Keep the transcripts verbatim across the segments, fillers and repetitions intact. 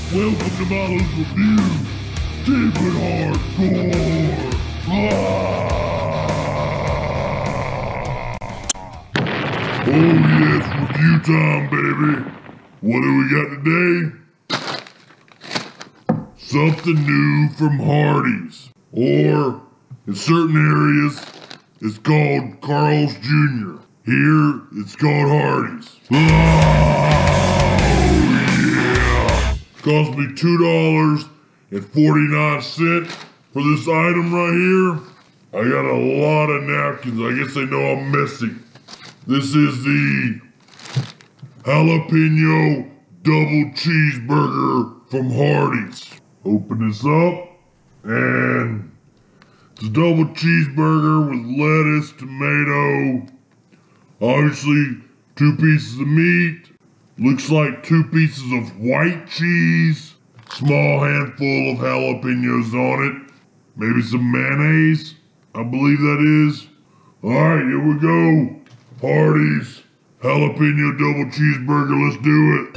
Welcome to Malo's Review. Keep it hardcore. Ah! Oh yes, review time, baby. What do we got today? Something new from Hardee's. Or, in certain areas, it's called Carl's Junior Here, it's called Hardee's. Oh yeah! Cost me two dollars and forty-nine cents for this item right here. I got a lot of napkins. I guess they know I'm messy. This is the jalapeno double cheeseburger from Hardee's. Open this up, and it's a double cheeseburger with lettuce, tomato, obviously two pieces of meat, looks like two pieces of white cheese, small handful of jalapenos on it, maybe some mayonnaise, I believe that is. Alright, here we go. Hardee's jalapeno double cheeseburger, let's do it.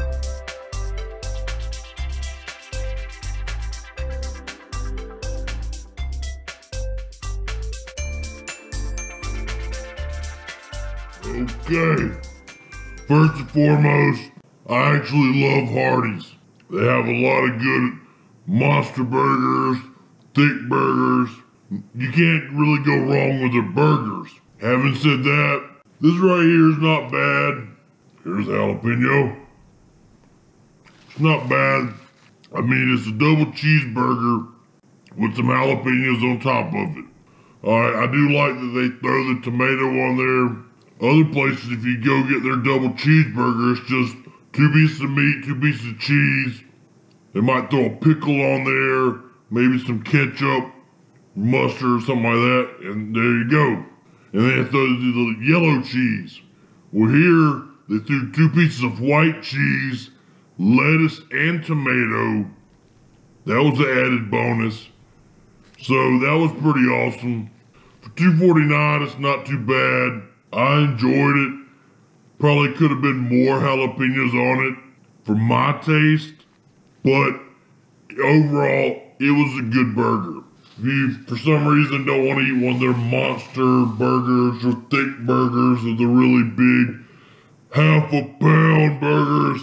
Okay, first and foremost, I actually love Hardee's. They have a lot of good monster burgers, thick burgers. You can't really go wrong with their burgers. Having said that, this right here is not bad. Here's jalapeno. It's not bad. I mean, it's a double cheeseburger with some jalapenos on top of it. Alright, I do like that they throw the tomato on there. Other places, if you go get their double cheeseburger, it's just two pieces of meat, two pieces of cheese. They might throw a pickle on there, maybe some ketchup, mustard, or something like that, and there you go. And then they throw the yellow cheese. Well, here, they threw two pieces of white cheese, lettuce, and tomato. That was an added bonus. So that was pretty awesome. For two forty-nine, it's not too bad. I enjoyed it. Probably could have been more jalapenos on it for my taste, but overall, it was a good burger. If you, for some reason, don't want to eat one of their monster burgers or thick burgers or the really big half a pound burgers,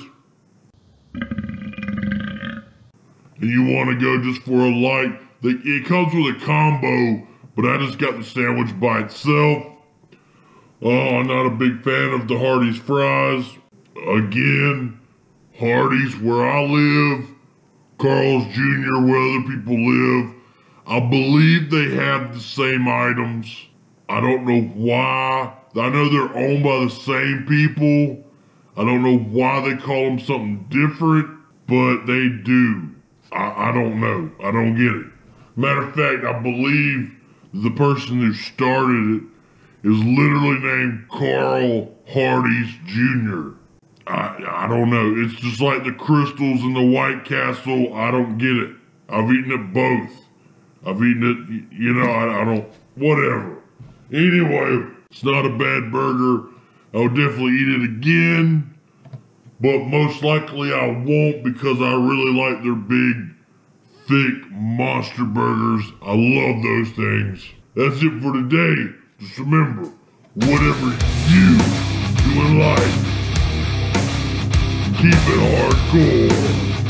and you want to go just for a light, it comes with a combo, but I just got the sandwich by itself. Oh, I'm not a big fan of the Hardee's fries. Again, Hardee's where I live, Carl's Junior where other people live. I believe they have the same items. I don't know why. I know they're owned by the same people. I don't know why they call them something different, but they do. I, I don't know. I don't get it. Matter of fact, I believe the person who started it is literally named Carl Hardee's Junior I, I don't know. It's just like the Crystals and the White Castle. I don't get it. I've eaten it both. I've eaten it, you know, I, I don't, whatever. Anyway, it's not a bad burger. I'll definitely eat it again. But most likely I won't because I really like their big, thick monster burgers. I love those things. That's it for today. Just remember, whatever you do in life, keep it hardcore.